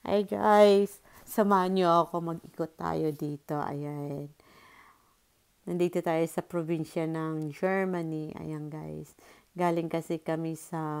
Hi guys, samahan niyo ako mag-ikot tayo dito. Ayan. Nandito tayo sa probinsya ng Germany. Ayan guys. Galing kasi kami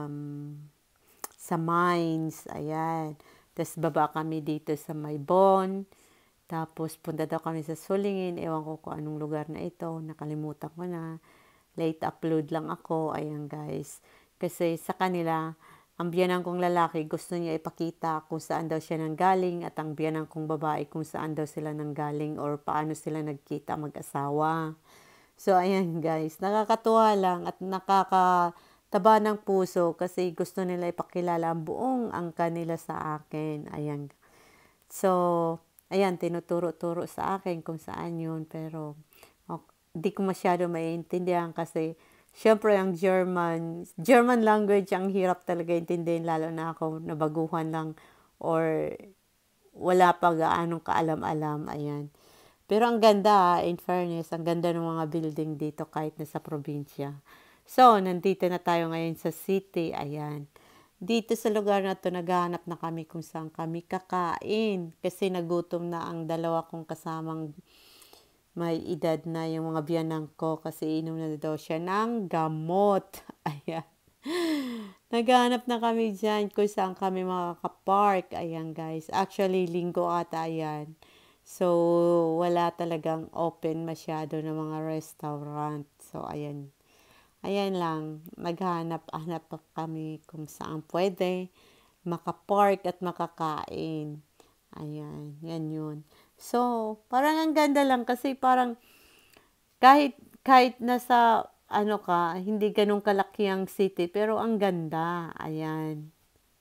sa mines. Ayan. Tapos baba kami dito sa may Bonn. Tapos punta daw kami sa Sulingen. Ewan ko kung anong lugar na ito. Nakalimutan ko na. Late upload lang ako. Ayan guys. Kasi sa kanila, ang biyanan kong lalaki gusto niya ipakita kung saan daw siya nanggaling at ang biyanan kong babae kung saan daw sila nanggaling or paano sila nagkita mag-asawa. So, ayan guys, nakakatuwa lang at nakakataba ng puso kasi gusto nila ipakilala ang buong angka nila sa akin. Ayan. So, ayan, tinuturo-turo sa akin kung saan yun pero di ko masyado maiintindihan kasi syempre ang German language ang hirap talaga intindihin lalo na ako nabaguhan lang or wala pa gaanong kaalam-alam, ayan. Pero ang ganda, in fairness, ang ganda ng mga building dito kahit nasa probinsya. So, nandito na tayo ngayon sa city, ayan. Dito sa lugar na to naghahanap na kami kung saan kami kakain kasi nagutom na ang dalawa kong kasamang may edad na yung mga biyanan ko kasi inom na daw siya ng gamot. Ayan. Naghahanap na kami dyan kung saan kami makakapark. Ayan guys. Actually, linggo ata yan. So, wala talagang open masyado ng mga restaurant. So, ayan. Ayan lang. Naghahanap-hanap pa kami kung saan pwede makapark at makakain. Ayan. Yan yun. So, parang ang ganda lang kasi parang kahit nasa ano ka, hindi ganun kalaki ang city, pero ang ganda. Ayan.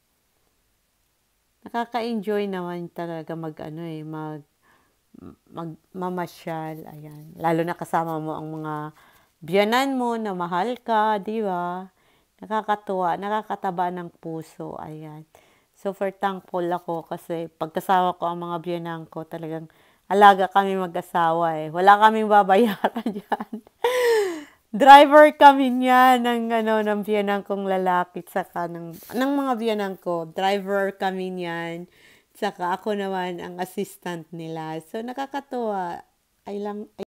Nakaka-enjoy naman talaga mamasyal. Ayan. Lalo na kasama mo ang mga biyanan mo na mahal ka, di ba? Nakakatuwa, nakakataba ng puso. Ayan. So, for thankful ako kasi pagkasama ko ang mga biyanan ko, talagang alaga kami mag-asawa eh. Wala kaming babayaran dyan. Driver kami niya ng biyanan kong lalaki saka ng mga biyanan ko. Driver kami niyan. Saka ako naman ang assistant nila. So, nakakatuwa.